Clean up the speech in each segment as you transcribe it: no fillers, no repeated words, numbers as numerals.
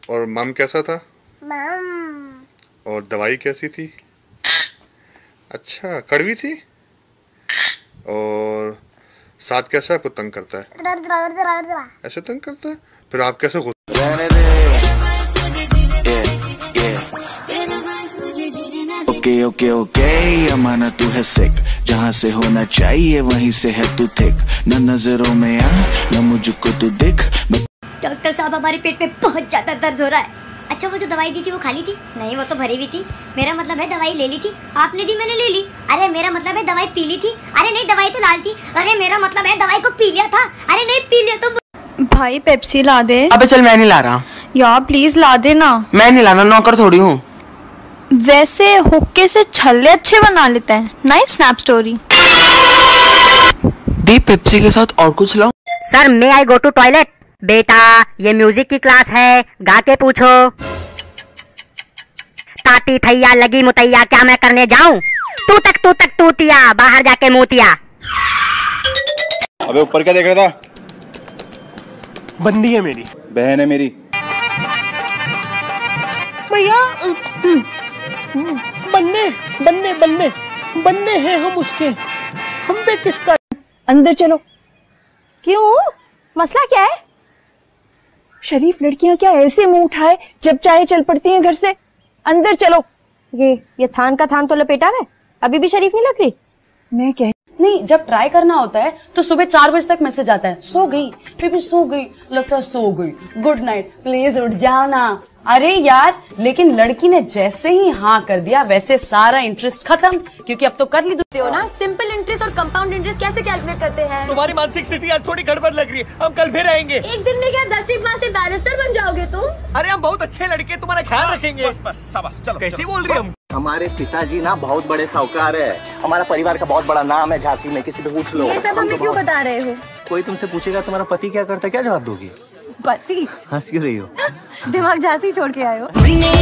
और मम कैसा था? मम। और दवाई कैसी थी? अच्छा, कड़वी थी। और साथ कैसा आपको तंग करता है? ऐसे तंग करता है? फिर आप कैसे ओके ओके ओके अमाना तू है सिक, जहाँ से होना चाहिए वहीं से है तू थिक, न नजरों में आ न मुझको तू दिख। डॉक्टर साहब हमारे पेट में बहुत ज्यादा दर्द हो रहा है। अच्छा वो जो दवाई दी थी वो खाली थी? नहीं वो तो भरी हुई थी। मेरा मतलब है दवाई ले ली थी? आपने दी मैंने ले ली। अरे मेरा मतलब है दवाई पी ली थी? अरे नहीं दवाई तो लाल थी। अरे मेरा मतलब है दवाई को पी लिया था। अरे नहीं पी लिया तो। भाई पेप्सी ला दे। अबे चल मैं नहीं ला रहा यार प्लीज ला दे ना। मैं नहीं लाना, नौकर थोड़ी हूँ। वैसे हुक्के से छल्ले अच्छे बना लेते हैं। Nice snap story. दी पेप्सी के साथ और कुछ लाओ। Sir may I go to toilet? बेटा ये म्यूजिक की क्लास है, गा के पूछो। ताती थैया लगी मुतैया क्या मैं करने जाऊं? तू तक तूतिया बाहर जाके मोतिया। अबे ऊपर क्या देख रहा था? बंदी है मेरी, बहन है मेरी। भैया बन्ने बन्ने बन्ने बन्ने हैं हम उसके, हम पे किसका? अंदर चलो। क्यों, मसला क्या है? शरीफ लड़कियां क्या ऐसे मुंह उठाए जब चाहे चल पड़ती हैं घर से। अंदर चलो। ये थान का थान तो लपेटा है, अभी भी शरीफ नहीं लग रही। मैं कह नहीं, जब ट्राई करना होता है तो सुबह 4 बजे तक मैसेज आता है, सो गई बेबी, सो गई, लगता है सो गई, गुड नाइट, प्लीज उठ जाओ ना। अरे यार, लेकिन लड़की ने जैसे ही हाँ कर दिया वैसे सारा इंटरेस्ट खत्म, क्योंकि अब तो कर ली हो ना। सिंपल इंटरेस्ट और कंपाउंड इंटरेस्ट कैसे कैलकुलेट करते हैं? तुम्हारी मानसिक स्थिति आज थोड़ी गड़बड़ लग रही है, हम कल फिर आएंगे। एक दिन में क्या 10वीं क्लास से बैरिस्टर बन जाओगे तुम? अरे हम बहुत अच्छे लड़के, तुम्हारा ख्याल रखेंगे। बस शाबाश, चलो। कैसी बोल रही हम? हमारे पिताजी ना बहुत बड़े साहूकार है, हमारा परिवार का बहुत बड़ा नाम है झांसी में, किसी पे पूछ लो। ये सब हमें क्यों बता रहे हो? कोई तुमसे पूछेगा तुम्हारा पति क्या करता है, क्या जवाब दोगी? पति? हंस क्यों रही हो? दिमाग झांसी छोड़ के आए हो।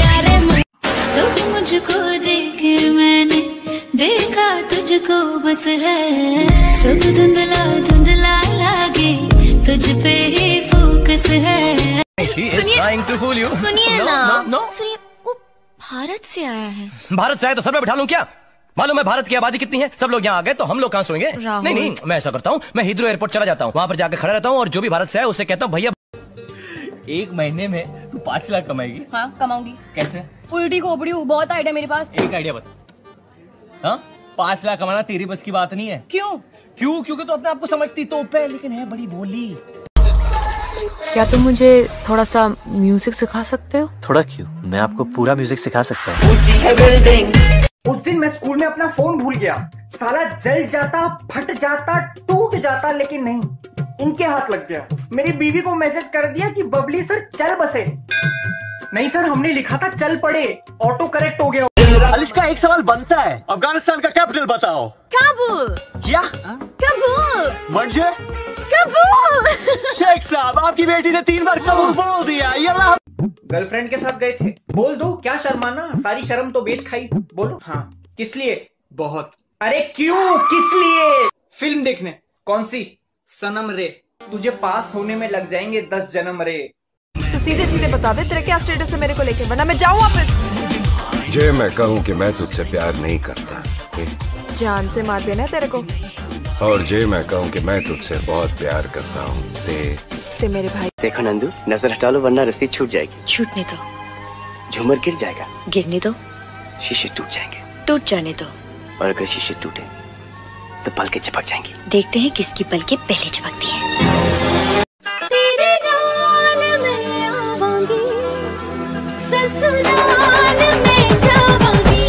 मुझको देख मैंने देखा तुझको बस है, सब धुंधला धुंधला लागे तुझ पे ही फोकस है। सुनिए ना, सुनिए, वो भारत से आया है। भारत से आया तो सर में बिठा लूं क्या? मालूम है भारत की आबादी कितनी है? सब लोग यहाँ आ गए तो हम लोग कहाँ सोएंगे? नहीं, मैं ऐसा करता हूँ, मैं हीथ्रो एयरपोर्ट चला जाता हूँ, वहाँ पर जाकर खड़ा रहता हूँ और जो भी भारत से आए उससे कहता हूँ भैया 1 महीने में तू 5 लाख कमाएगी? हाँ कमाऊंगी। कैसे? उल्टी खोपड़ी हूँ, बहुत आइडिया मेरे पास। एक आइडिया बता। हाँ 5 लाख कमाना तेरी बस की बात नहीं है। क्यों? क्योंकि तो अपने आप को समझती तो पे, लेकिन है बड़ी भोली। क्या तुम मुझे थोड़ा सा म्यूजिक सिखा सकते हो? थोड़ा क्यों, मैं आपको पूरा म्यूजिक सिखा सकता हूँ। उस दिन मैं स्कूल में अपना फोन भूल गया, साला जल जाता, फट जाता, टूट जाता, लेकिन नहीं, इनके हाथ लग गया। मेरी बीवी को मैसेज कर दिया कि बबली सर चल बसे। नहीं सर, हमने लिखा था चल पड़े, ऑटो करेक्ट हो गया। अलिश्का एक सवाल बनता है, अफगानिस्तान का कैपिटल बताओ। काबुल। क्या? काबुल। मंजे? काबुल। शेख साहब आपकी बेटी ने 3 बार कबूल बोल दिया। यल्ला। गर्लफ्रेंड के साथ गए थे, बोल दो क्या शर्माना, सारी शर्म तो बेच खाई। बोलो। हाँ किस लिए? बहुत। अरे क्यों किस लिए? फिल्म देखने। कौन सी? सनम रे। तुझे पास होने में लग जाएंगे 10 जन्म रे। तो सीधे सीधे बता दे तेरा क्या स्टेटस है मेरे को लेके, वरना मैं जाऊँ वापस। जे मैं कहूँ कि मैं तुझसे प्यार नहीं करता, जान से मार देना तेरे को। और जे मैं कहूँ कि मैं तुझसे बहुत प्यार करता हूँ, ते मेरे भाई। देखो नंदू, नजर हटा लो वरना रस्सी छूट जाएगी। छूटने दो। झूमर गिर जाएगा। गिरने दो। शीशे टूट जाएंगे। टूट जाने दो। और अगर शीशे टूटे तो पलकें चिपक जाएंगी। देखते हैं किसकी पलकें पहले चिपकती हैं। ससुराल में जाऊंगी,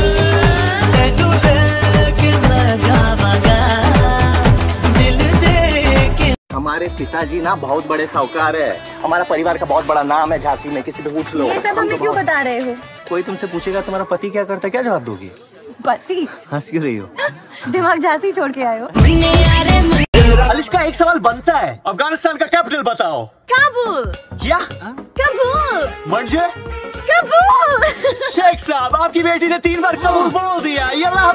हमारे पिताजी ना बहुत बड़े साहूकार है, हमारा परिवार का बहुत बड़ा नाम है झांसी में, किसी पे पूछ लो। ये सब हमें क्यों बता रहे हो? कोई तुमसे पूछेगा तुम्हारा पति क्या करता है, क्या जवाब दोगी? पति? हंस क्यों रही हो? दिमाग झांसी छोड़ के आए हो। अलिश्का एक सवाल बनता है, अफगानिस्तान का कैपिटल बताओ। काबुल। क्या? काबुल। मंजे? काबुल। शेख साहब आपकी बेटी ने 3 बार कबूल बोल दिया। यल्ला।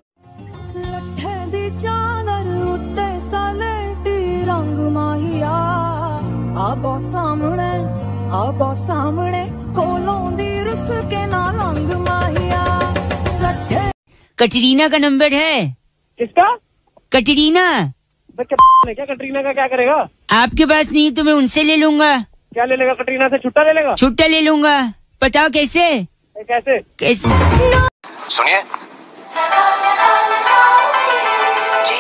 रंग माहिया आबो सामने आबा सामने कोलों दी रुस के ना लंग माहिया रखे। कटरीना का नंबर है? किसका? कटरीना। क्या कटरीना का क्या करेगा? आपके पास नहीं तो मैं उनसे ले लूंगा। क्या ले लेगा? कटरीना से छुट्टा ले लेगा? छुट्टा ले लूंगा। बताओ कैसे? कैसे? कैसे? सुनिए जी,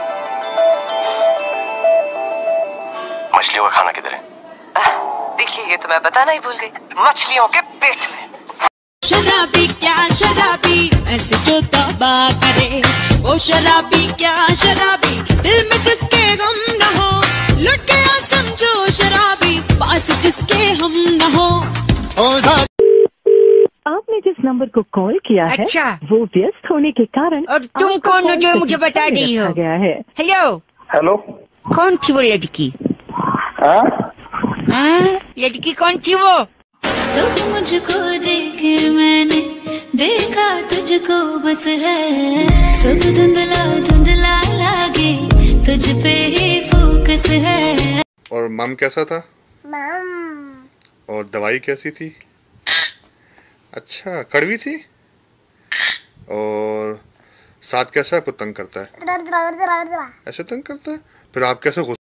मछलियों का खाना किधर है? देखिए ये तो मैं बताना ही भूल गई, मछलियों के पेट में। शराबी क्या शराबी ऐसे जो तबा करे, ओ शराबी क्या शराबी दिल में जिसके गम न हो, लुट गया समझो शराबी पास जिसके हम न हो। आपने जिस नंबर को कॉल किया है वो व्यस्त होने के कारण। और तुम कौन हो जो मुझे बता रही हो? गया है। हेलो हेलो, कौन थी वो लड़की? लड़की कौन थी वो? सब मुझको देखे मैंने देखा तुझको बस है, सब धुंधला धुंधला लागे तुझ पे ही फोकस है। और मम कैसा था? मम। और दवाई कैसी थी? अच्छा, कड़वी थी। और साथ कैसा है? तंग करता है? ऐसे तंग करता है? फिर आप कैसे